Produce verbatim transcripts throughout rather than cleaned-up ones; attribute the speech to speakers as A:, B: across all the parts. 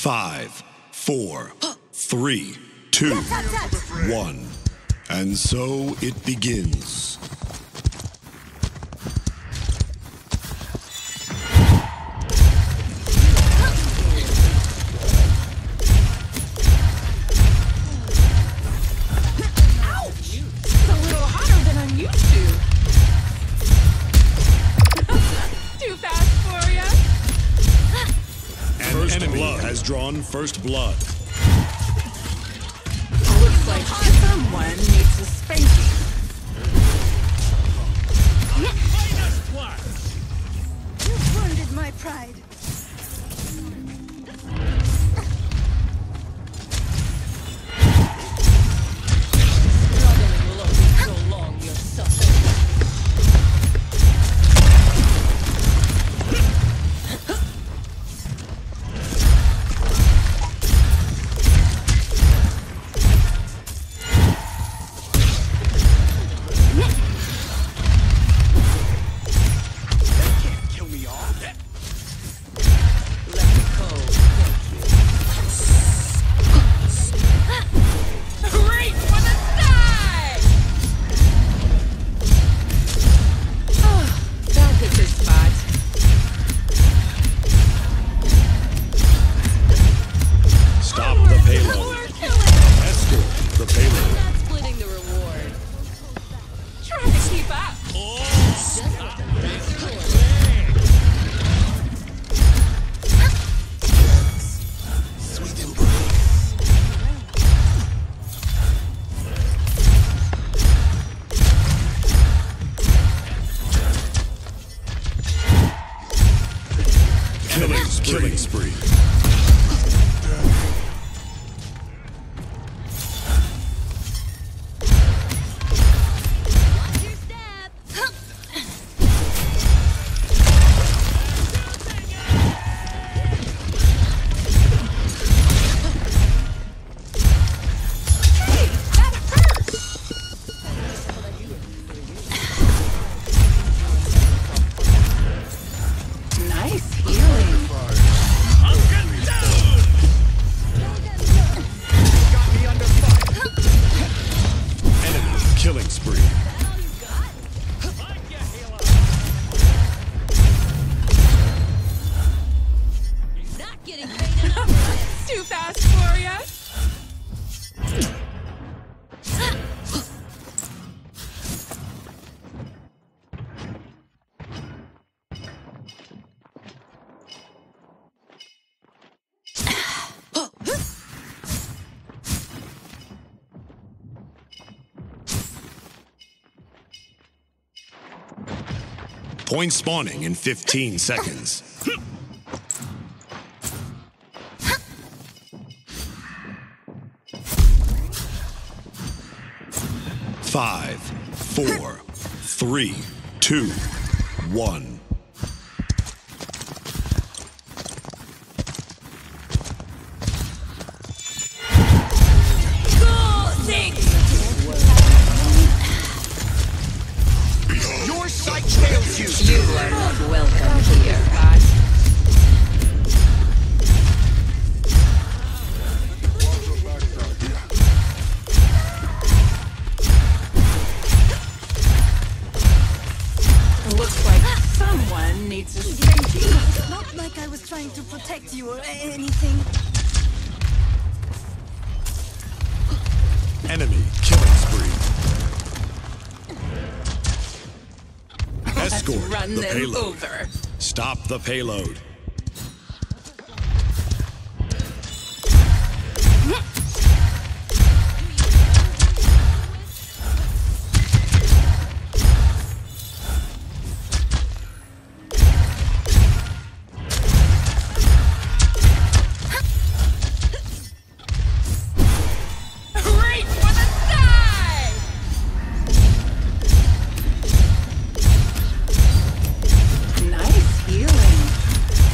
A: Five, four, three, two, one. And so it begins. Drawn first blood.
B: Looks like someone needs a spanking.
C: You've wounded my pride.
B: Struggling will only prolong your suffering.
A: Killing spree.
B: Too fast for ya?
A: Point spawning in fifteen seconds. Five, four, three, two, one.
D: Your sight fails you.
B: You are not welcome here. Looks like someone needs a spanking.
C: Not like I was trying to protect you or anything.
A: Enemy killing spree. Escort
B: Run
A: the
B: them
A: payload.
B: over.
A: Stop the payload.
B: Nice healing.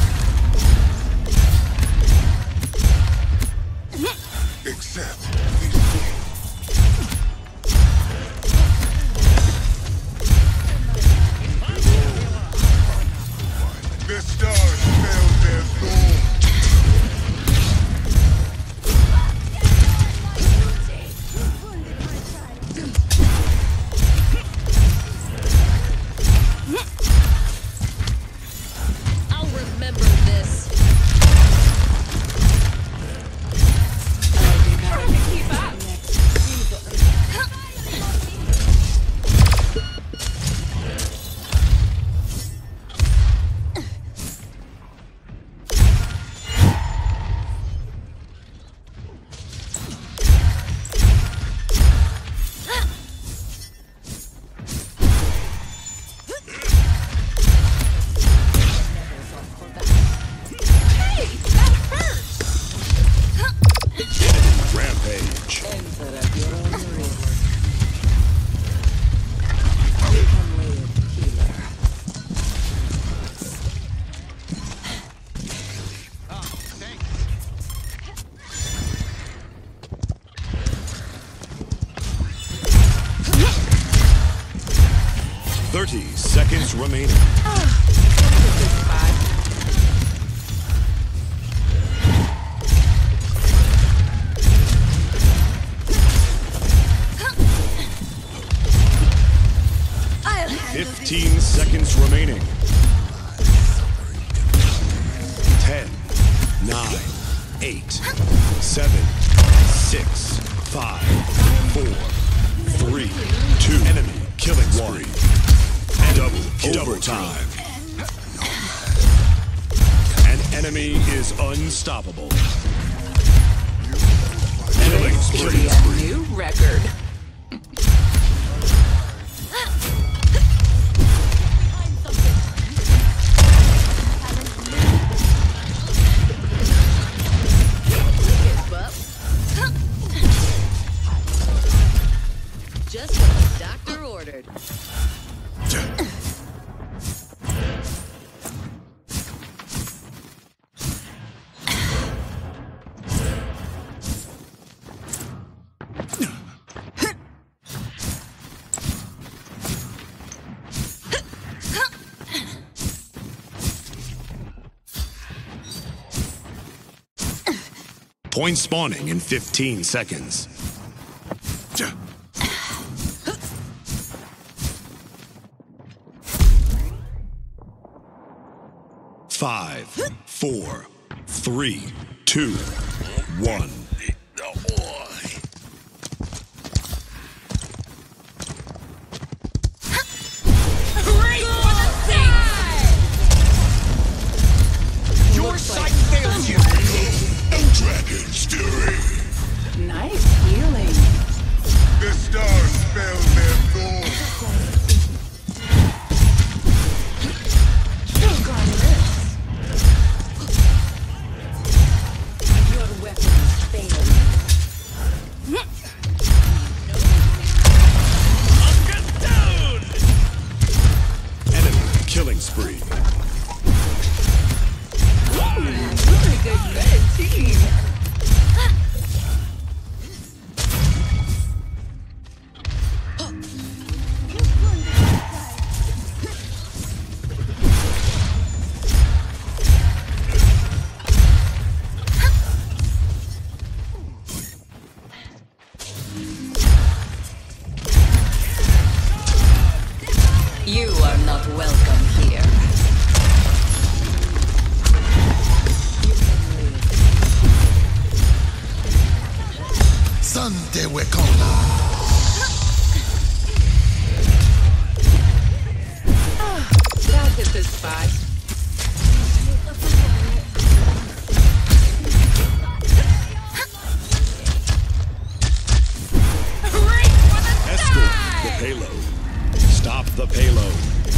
A: Thirty seconds remaining. Fifteen seconds remaining. Ten, nine, eight, seven, six, five, four, three, two. Enemy killing spree. Double kill. Overtime. An enemy is unstoppable. Killing spree.
B: A new record.
E: Just what the doctor ordered.
A: Point spawning in fifteen seconds. Five, four, three, two, one.
D: Your sight fails you.
F: Dragon stirring.
B: Nice healing.
F: The stars spell their thorns.
B: Your weapons fail.
D: Get down!
A: Enemy killing spree.
B: Really good red team.
E: You are not welcome here.
F: Sante Wekona.
B: That hit the spot.
A: Escort the payload. Stop the payload.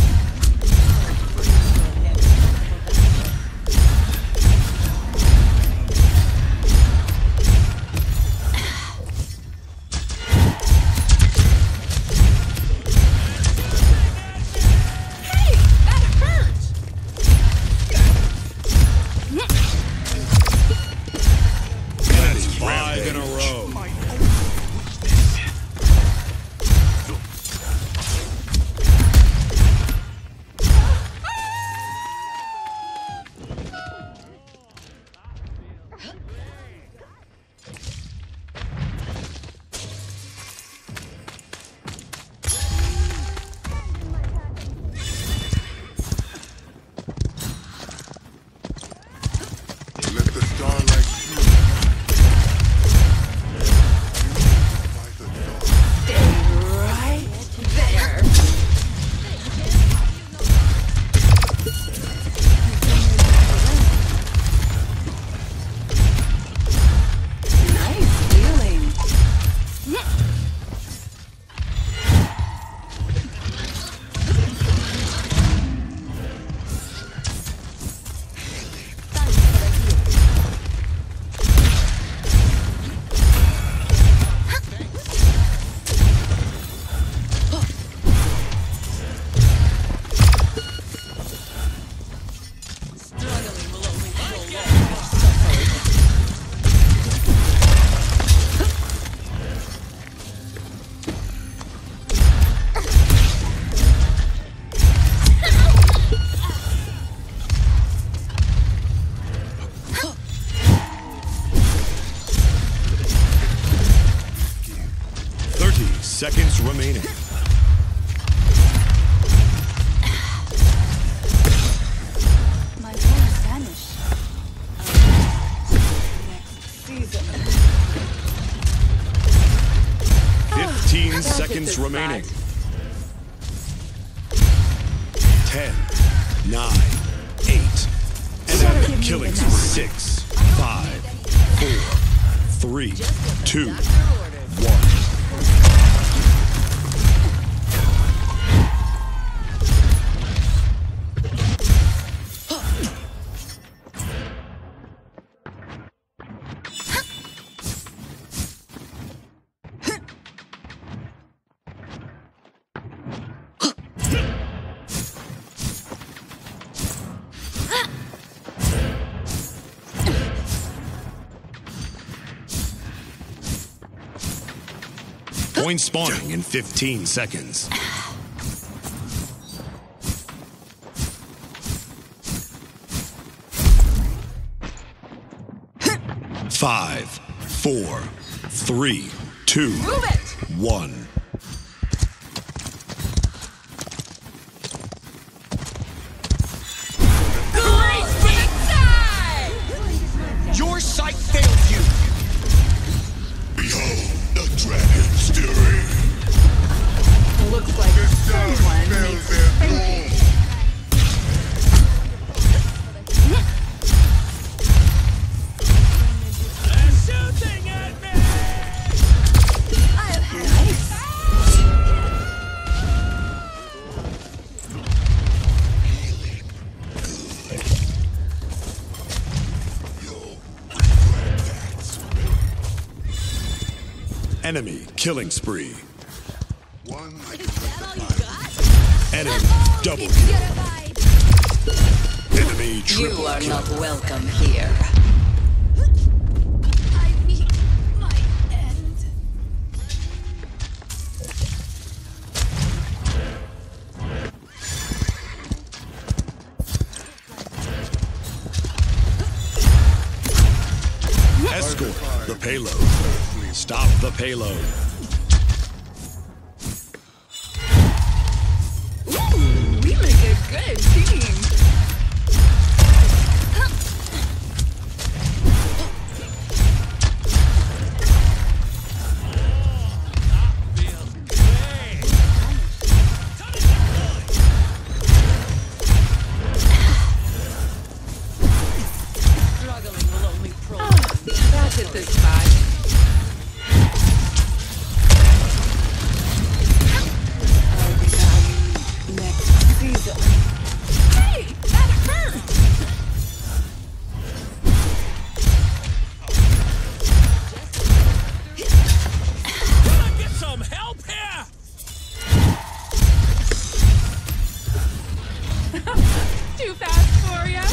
A: That's five in a row. remaining.
C: My voice vanished.
A: Fifteen seconds remaining. Ten, nine, eight. Enemy killing. Six, five, four, three, two, one. Point spawning in fifteen seconds. Five, four, three, two, one.
D: Your sight fails you.
F: Behold the dragon stirring.
B: Looks like someone needs a spanking.
D: They're shooting at me.
C: I'll have this.
A: Enemy killing spree.
F: One like
A: Enemy double
C: It's your
A: kill.
C: vibe.
A: Enemy triple
E: You are
A: kill.
E: not welcome here.
C: I meet my end.
A: Escort the payload. Stop the payload.
B: Ooh, we make a good team. Struggling will only prolong. That's it this time. Next season. Hey, that hurt!
D: Can I get some help here?
B: Too fast for ya?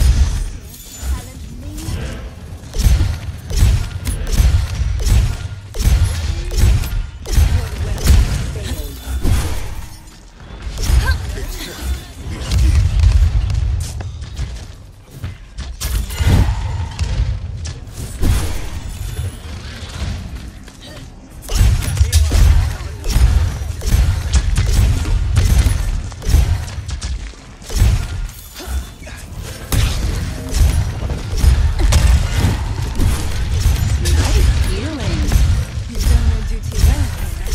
C: You've done your duty well.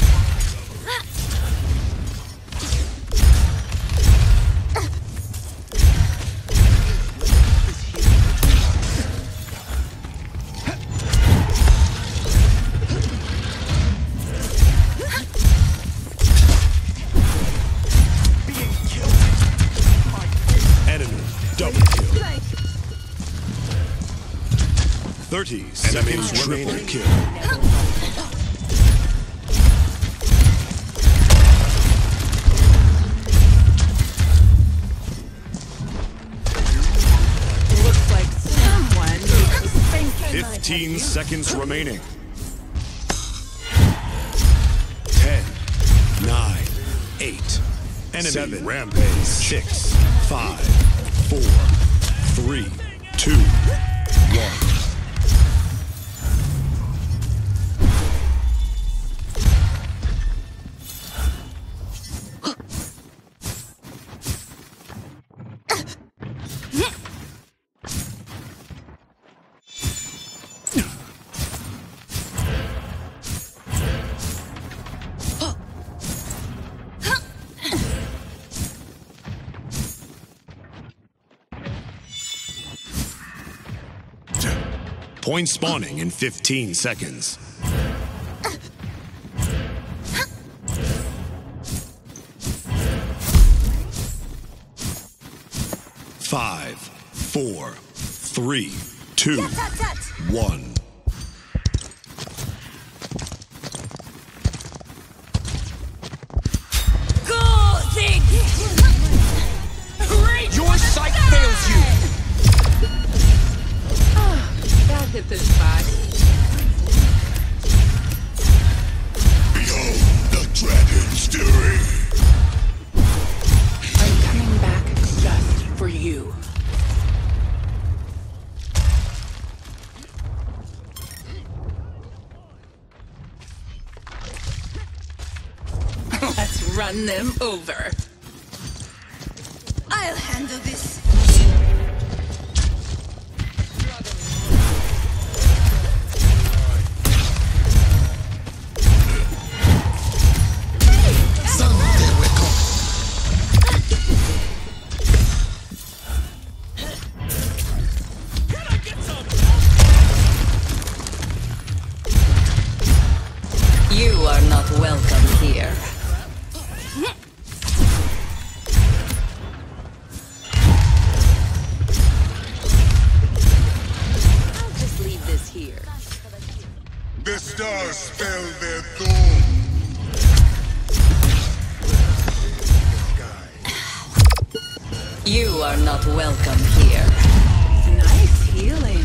A: Enemy double kill.
C: Like,
A: Thirty seconds remaining. Kill.
B: Looks like someone needs a spanking.
A: Fifteen seconds remaining. Ten, nine, eight. Enemy seven. Rampage. Six, five, four, three, two, one. Point spawning in fifteen seconds. Five, four, three, two, one.
D: Your sight fails you!
B: That hit the spot.
F: Behold the dragon stirring.
B: I'm coming back just for you. Let's run them over.
C: I'll handle this.
E: You are not welcome here. I'll just leave this here.
F: The stars spell their doom.
E: You are not welcome here.
B: Nice healing.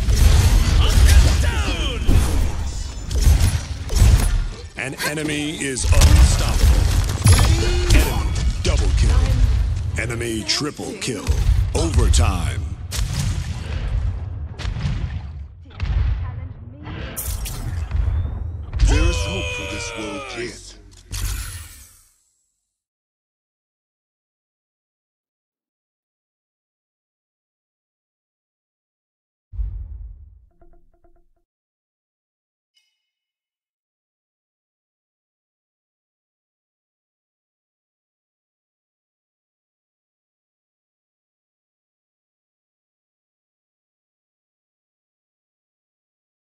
A: An enemy is unstoppable. Enemy double kill. Enemy triple kill. Overtime.
F: There is hope for this world yet.